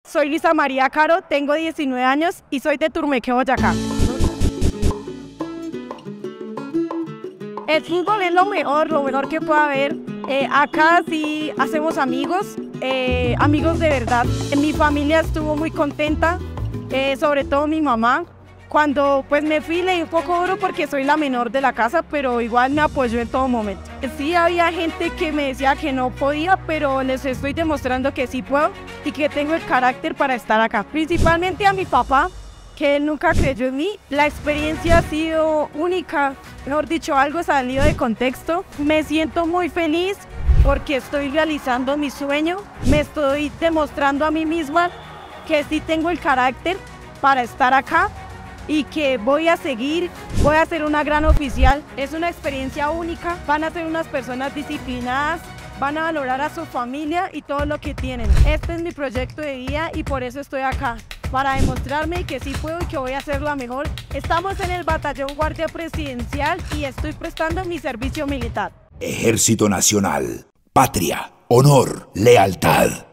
Soy Lisa María Caro, tengo 19 años y soy de Turmeque, Boyacá. El fútbol es lo mejor que puede haber. Acá sí hacemos amigos, amigos de verdad. Mi familia estuvo muy contenta, sobre todo mi mamá. Cuando pues me fui le di un poco duro porque soy la menor de la casa, pero igual me apoyó en todo momento. Sí había gente que me decía que no podía, pero les estoy demostrando que sí puedo y que tengo el carácter para estar acá. Principalmente a mi papá, que él nunca creyó en mí. La experiencia ha sido única, mejor dicho, algo salido de contexto. Me siento muy feliz porque estoy realizando mi sueño, me estoy demostrando a mí misma que sí tengo el carácter para estar acá y que voy a seguir, voy a ser una gran oficial. Es una experiencia única, van a ser unas personas disciplinadas, van a valorar a su familia y todo lo que tienen. Este es mi proyecto de vida y por eso estoy acá, para demostrarme que sí puedo y que voy a hacerlo mejor. Estamos en el Batallón Guardia Presidencial y estoy prestando mi servicio militar. Ejército Nacional, patria, honor, lealtad.